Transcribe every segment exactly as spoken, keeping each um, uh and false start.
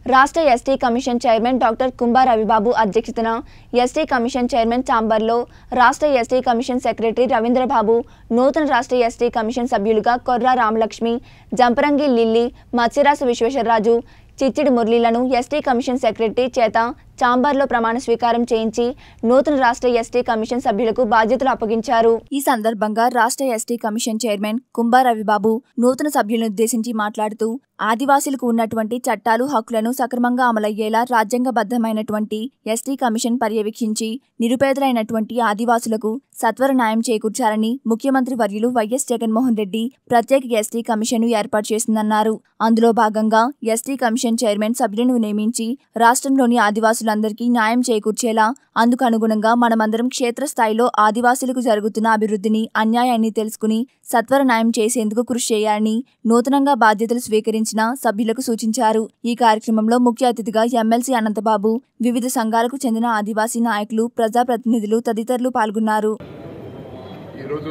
రాష్ట్ర ST commission chairman doctor Kumbha Ravibabu అధ్యక్షతన ST commission chairman ఛాంబర్లో రాష్ట్ర ఎస్టీ కమిషన్ సెక్రటరీ రవీంద్రబాబు, నూతన రాష్ట్ర ఎస్టీ కమిషన్ సభ్యులుగా కొర్రా రామలక్ష్మి, జంపరంగి లిల్లీ, మత్స్యరాజు విశ్వేశ్వరరాజు, చిచ్చిడి మురళీలను ఎస్టీ కమిషన్ సెక్రటరీ చేత ఛాంబర్లో ప్రమాణ స్వీకారం చేయించి నూతన రాష్ట్ర ఎస్టీ కమిషన్ సభ్యులకు బాధ్యతలు అప్పగించారు। ఈ సందర్భంగా రాష్ట్ర ST commission chairman Kumbha Ravibabu నూతన సభ్యులను ఉద్దేశించి మాట్లాడుతూ ఆదివాసీలకు ఉన్నటువంటి చట్టాలు హక్కులను సక్రమంగా అమలయ్యేలా రాజ్యాంగబద్ధమైనటువంటి ఎస్టీ కమిషన్ పర్యవేక్షించి నిరుపేదలైనటువంటి ఆదివాసులకు సత్వర న్యాయం చేకూర్చాలని ముఖ్యమంత్రి వర్యులు వైఎస్ జగన్మోహన్ రెడ్డి ప్రత్యేక ఎస్టీ కమిషన్ ఏర్పాటు చేసిందన్నారు। అందులో భాగంగా ఎస్టీ కమిషన్ చైర్మన్ సభ్యులను నియమించి రాష్ట్రంలోని ఆదివాసులందరికీ న్యాయం చేకూర్చేలా అందుకు అనుగుణంగా మనమందరం క్షేత్రస్థాయిలో ఆదివాసులకు జరుగుతున్న అభివృద్ధిని, అన్యాయాన్ని తెలుసుకుని సత్వర న్యాయం చేసేందుకు కృషి చేయాలని నూతనంగా బాధ్యతలు స్వీకరించిన సభ్యులకు సూచించారు। ఈ కార్యక్రమంలో ముఖ్య అతిథిగా ఎమ్మెల్సీ అనంతబాబు, వివిధ సంఘాలకు చెందిన ఆదివాసీ నాయకులు, ప్రజాప్రతినిధులు తదితరులు పాల్గొన్నారు। ఈరోజు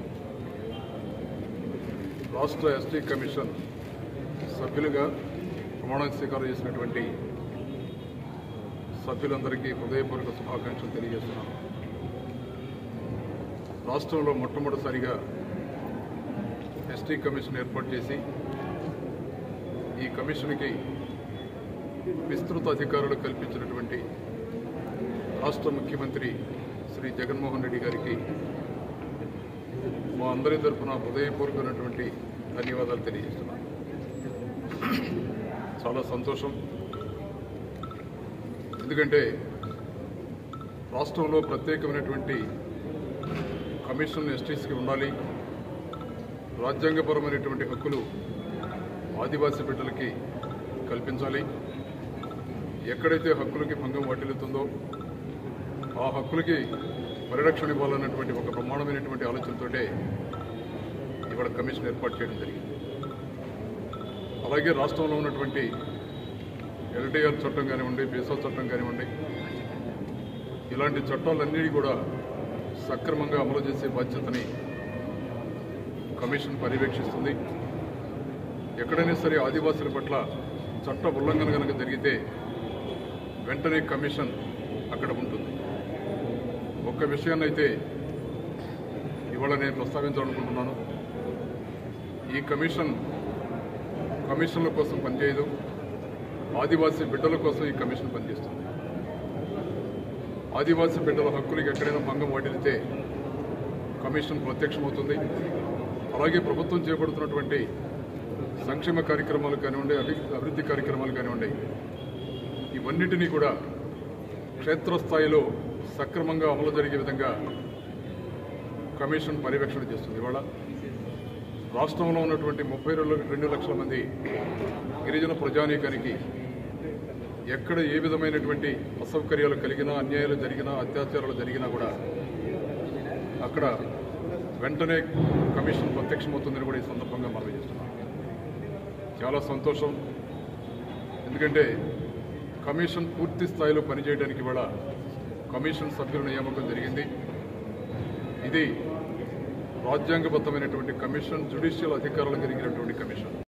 రాష్ట్ర ఎస్టీ కమిషన్ సభ్యులుగా ప్రమాణ స్వీకారం చేసినటువంటి సభ్యులందరికీ హృదయపూర్వక శుభాకాంక్షలు తెలియజేస్తున్నాను। రాష్ట్రంలో మొట్టమొదటిసారిగా ఎస్టీ కమిషన్ ఏర్పాటు చేసి ఈ కమిషన్కి విస్తృత అధికారులు కల్పించినటువంటి రాష్ట్ర ముఖ్యమంత్రి శ్రీ జగన్మోహన్ రెడ్డి గారికి మా అందరి తరఫున హృదయపూర్వకమైనటువంటి ధన్యవాదాలు తెలియజేస్తున్నాను। చాలా సంతోషం, ఎందుకంటే రాష్ట్రంలో ప్రత్యేకమైనటువంటి కమిషన్ ఎస్టీస్కి ఉండాలి, రాజ్యాంగపరమైనటువంటి హక్కులు ఆదివాసీ బిడ్డలకి కల్పించాలి, ఎక్కడైతే హక్కులకి భంగం వాటిల్లుతుందో ఆ హక్కులకి పరిరక్షణ ఇవ్వాలన్నటువంటి ఒక ప్రమాణమైనటువంటి ఆలోచనతోటే ఇవాళ కమిషన్ ఏర్పాటు చేయడం జరిగింది। అలాగే రాష్ట్రంలో ఉన్నటువంటి ఎల్టీఆర్ చట్టం కానివ్వండి, బీసా చట్టం కానివ్వండి, ఇలాంటి చట్టాలన్నీ కూడా సక్రమంగా అమలు చేసే బాధ్యతని కమిషన్ పర్యవేక్షిస్తుంది। ఎక్కడైనా సరే ఆదివాసుల పట్ల చట్ట ఉల్లంఘన కనుక జరిగితే వెంటనే కమిషన్ అక్కడ ఉంటుంది। ఒక్క విషయాన్ని అయితే ఇవాళ నేను ప్రస్తావించాలనుకుంటున్నాను, ఈ కమిషన్ కమిషన్ల కోసం పనిచేయదు, ఆదివాసీ బిడ్డల కోసం ఈ కమిషన్ పనిచేస్తుంది। ఆదివాసీ బిడ్డల హక్కులకి ఎక్కడైనా భంగం వాటిల్లితే కమిషన్ ప్రత్యక్షమవుతుంది। అలాగే ప్రభుత్వం చేపడుతున్నటువంటి సంక్షేమ కార్యక్రమాలు కానివ్వండి, అభివృద్ధి కార్యక్రమాలు కానివ్వండి, ఇవన్నిటినీ కూడా క్షేత్రస్థాయిలో సక్రమంగా అమలు జరిగే విధంగా కమిషన్ పర్యవేక్షణ చేస్తుంది। ఇవాళ రాష్ట్రంలో ఉన్నటువంటి ముప్పై రెండు లక్షల మంది గిరిజన ప్రజానీకానికి ఎక్కడ ఏ విధమైనటువంటి అసౌకర్యాలు కలిగినా, అన్యాయాలు జరిగినా, అత్యాచారాలు జరిగినా కూడా అక్కడ వెంటనే కమిషన్ ప్రత్యక్షమవుతుందని కూడా ఈ సందర్భంగా మనవి చేస్తున్నాం। చాలా సంతోషం, ఎందుకంటే కమిషన్ పూర్తి స్థాయిలో పనిచేయడానికి కూడా కమిషన్ సభ్యుల నియామకం జరిగింది। ఇది రాజ్యాంగబద్ధమైనటువంటి కమిషన్, జ్యుడిషియల్ అధికారులు కలిగినటువంటి కమిషన్।